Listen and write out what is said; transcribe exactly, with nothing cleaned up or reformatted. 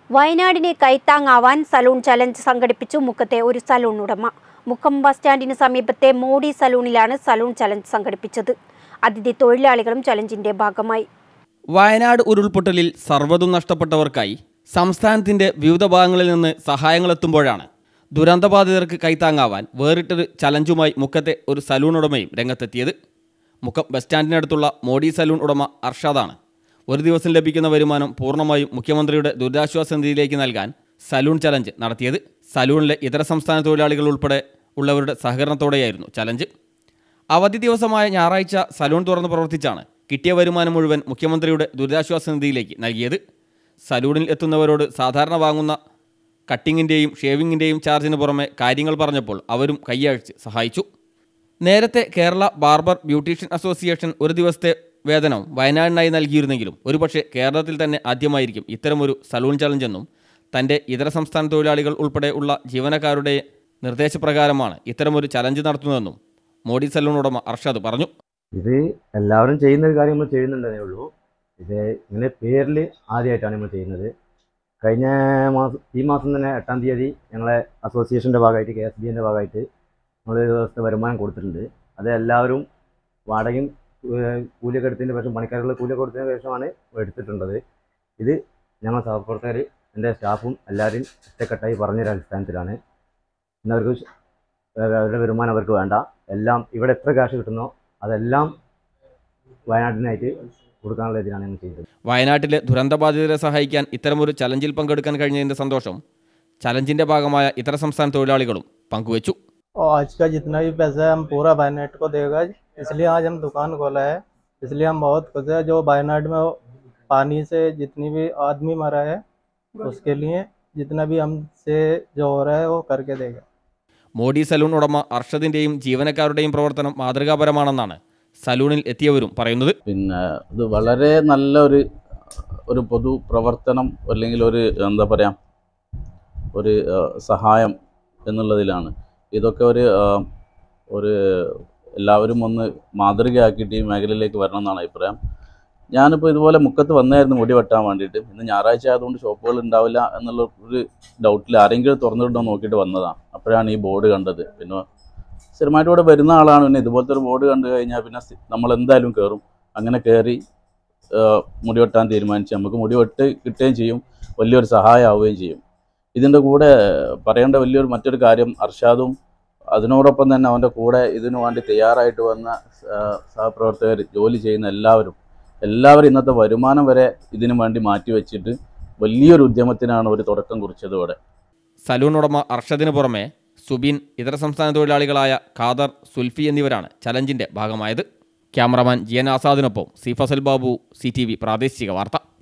വയനാടിനെ കൈത്താങ്ങാവാൻ salon challenge സംഘടിപ്പിച്ചു മുക്കത്തെ ഒരു സലൂൺ ഉടമ. മുക്കം ബസ് സ്റ്റാൻഡിന് സമീപത്തെ മോഡി സലൂണിലാണ് സലൂൺ ചലഞ്ച് സംഘടിപ്പിച്ചത്. അതിഥി തൊഴിലാളികളും ചലഞ്ചിന്റെ ഭാഗമായി. വയനാട് ഉരുൾപൊട്ടലിൽ സർവ്വതും നഷ്ടപ്പെട്ടവർക്കായി സംസ്ഥാനത്തിന്റെ വിവിധ ഭാഗങ്ങളിൽ നിന്ന് സഹായങ്ങൾ എത്തുമ്പോഴാണ് ദുരന്തബാധിതർക്ക് കൈത്താങ്ങാവാൻ വേറിട്ടൊരു ചലഞ്ചുമായി മുക്കത്തെ ഒരു സലൂൺ ഉടമയും രംഗത്തെത്തിയത്. മുക്കം ബസ് സ്റ്റാൻഡിനടുത്തുള്ള മോഡി സലൂൺ ഉടമ അർഷാദാണ് ഒരു ദിവസം ലഭിക്കുന്ന വരുമാനം പൂർണ്ണമായും മുഖ്യമന്ത്രിയുടെ ദുരിതാശ്വാസ നിധിയിലേക്ക് നൽകാൻ സലൂൺ ചലഞ്ച് നടത്തിയത്. സലൂണിലെ ഇതര സംസ്ഥാന തൊഴിലാളികൾ ഉൾപ്പെടെ ഉള്ളവരുടെ സഹകരണത്തോടെയായിരുന്നു ചലഞ്ച്. അവധി ദിവസമായ ഞായറാഴ്ച സലൂൺ തുറന്ന് പ്രവർത്തിച്ചാണ് കിട്ടിയ വരുമാനം മുഴുവൻ മുഖ്യമന്ത്രിയുടെ ദുരിതാശ്വാസ നിധിയിലേക്ക് നൽകിയത്. സലൂണിൽ എത്തുന്നവരോട് സാധാരണ വാങ്ങുന്ന കട്ടിങ്ങിൻ്റെയും ഷേവിങ്ങിൻ്റെയും ചാർജിന് പുറമെ കാര്യങ്ങൾ പറഞ്ഞപ്പോൾ അവരും കൈയഴിച്ച് സഹായിച്ചു. നേരത്തെ കേരള ബാർബർ ബ്യൂട്ടീഷ്യൻ അസോസിയേഷൻ ഒരു ദിവസത്തെ വേതനം വയനാടിനായി നൽകിയിരുന്നെങ്കിലും ഒരുപക്ഷെ കേരളത്തിൽ തന്നെ ആദ്യമായിരിക്കും ഇത്തരമൊരു സലൂൺ ചലഞ്ചെന്നും തൻ്റെ ഇതര സംസ്ഥാന തൊഴിലാളികൾ ഉൾപ്പെടെ ഉള്ള ജീവനക്കാരുടെ നിർദ്ദേശപ്രകാരമാണ് ഇത്തരമൊരു ചലഞ്ച് നടത്തുന്നതെന്നും മോഡി സലൂൺ ഉടമ അർഷാദ് പറഞ്ഞു. ഇത് എല്ലാവരും ചെയ്യുന്ന ഒരു കാര്യം നമ്മൾ ചെയ്യുന്നുണ്ടെന്നേ ഉള്ളൂ. ഇത് ഇങ്ങനെ പേരിൽ ആദ്യമായിട്ടാണ് നമ്മൾ ചെയ്യുന്നത്. കഴിഞ്ഞ മാസം ഈ മാസം തന്നെ എട്ടാം തീയതി ഞങ്ങളെ അസോസിയേഷൻ്റെ ഭാഗമായിട്ട് കെ എസ് ബി എൻ്റെ ഭാഗമായിട്ട് നമ്മൾ ഒരു ദിവസത്തെ വരുമാനം കൊടുത്തിട്ടുണ്ട്. അത് എല്ലാവരും വാടകയും കൂലിയൊക്കെ എടുത്തതിന് ശേഷം പണിക്കാരുടെ കൂലിയൊക്കെ കൊടുത്തതിന് ശേഷമാണ് എടുത്തിട്ടുള്ളത്. ഇത് ഞങ്ങൾ സഹപ്രവർത്തകർ എൻ്റെ സ്റ്റാഫും എല്ലാവരും ഒറ്റക്കെട്ടായി പറഞ്ഞൊരു അടിസ്ഥാനത്തിലാണ്. ഇന്നവർക്ക് അവരുടെ വരുമാനം അവർക്ക് വേണ്ട, എല്ലാം ഇവിടെ എത്ര ക്യാഷ് കിട്ടുന്നോ അതെല്ലാം വയനാട്ടിനായിട്ട് കൊടുക്കാനുള്ള ഇതിലാണ് ഞങ്ങൾ ചെയ്തത്. വയനാട്ടിലെ ദുരന്തബാധിതരെ സഹായിക്കാൻ ഇത്തരമൊരു ചലഞ്ചിൽ പങ്കെടുക്കാൻ കഴിഞ്ഞതിൻ്റെ സന്തോഷം ചലഞ്ചിൻ്റെ ഭാഗമായ ഇതര സംസ്ഥാന തൊഴിലാളികളും പങ്കുവച്ചു. और आज का जितना भी पैसा है हम पूरा वायनाड को देगा, इसलिए आज हम दुकान खोला है. इसलिए हम बहुत खुश हैं. जो वायनाड में पानी से जितनी भी आदमी मरा है उसके लिए जितना भी हमसे जो हो रहा है वो करके देगा. മോഡി സലൂൺ ഉടമ അർഷദിൻ്റെയും ജീവനക്കാരുടെയും പ്രവർത്തനം മാതൃകാപരമാണെന്നാണ് സലൂണിൽ എത്തിയവരും പറയുന്നത്. പിന്നെ ഇത് വളരെ നല്ലൊരു ഒരു പൊതു പ്രവർത്തനം അല്ലെങ്കിൽ ഒരു എന്താ പറയുക ഒരു സഹായം എന്നുള്ളതിലാണ്. ഇതൊക്കെ ഒരു ഒരു എല്ലാവരും ഒന്ന് മാതൃകയാക്കിയിട്ട് ഈ മേഖലയിലേക്ക് വരണം എന്നാണ് അഭിപ്രായം. ഞാനിപ്പോൾ ഇതുപോലെ മുക്കത്ത് വന്നായിരുന്നു മുടി വെട്ടാൻ വേണ്ടിയിട്ട്. ഇന്ന് ഞായറാഴ്ച ആയതുകൊണ്ട് ഷോപ്പുകൾ ഉണ്ടാവില്ല എന്നുള്ള ഒരു ഡൗട്ടിൽ ആരെങ്കിലും തുറന്നിട്ടുണ്ടോ നോക്കിയിട്ട് വന്നതാണ്. അപ്പോഴാണ് ഈ ബോർഡ് കണ്ടത്. പിന്നെ സ്ഥിരമായിട്ട് ഇവിടെ വരുന്ന ആളാണ്. പിന്നെ ഇതുപോലത്തെ ഒരു ബോർഡ് കണ്ടു കഴിഞ്ഞാൽ പിന്നെ നമ്മൾ എന്തായാലും കയറും. അങ്ങനെ കയറി മുടി വെട്ടാൻ തീരുമാനിച്ച് നമുക്ക് മുടി വെട്ട് കിട്ടുകയും ചെയ്യും, വലിയൊരു സഹായമാവുകയും ചെയ്യും. ഇതിൻ്റെ കൂടെ പറയേണ്ട വലിയൊരു മറ്റൊരു കാര്യം, അർഷാദും അതിനോടൊപ്പം തന്നെ അവൻ്റെ കൂടെ ഇതിനു വേണ്ടി തയ്യാറായിട്ട് വന്ന സഹപ്രവർത്തകർ, ജോലി ചെയ്യുന്ന എല്ലാവരും എല്ലാവരും ഇന്നത്തെ വരുമാനം വരെ ഇതിനു വേണ്ടി മാറ്റിവെച്ചിട്ട് വലിയൊരു ഉദ്യമത്തിനാണ് ഒരു തുടക്കം കുറിച്ചതോടെ. സലൂൺ ഉടമ അർഷദിന് പുറമെ സുബിൻ, ഇതര സംസ്ഥാന തൊഴിലാളികളായ ഖാദർ, സുൽഫി എന്നിവരാണ് ചലഞ്ചിൻ്റെ ഭാഗമായത്. ക്യാമറമാൻ ജി എൻ ആസാദിനൊപ്പം C Fasal Babu, C T V പ്രാദേശിക വാർത്ത.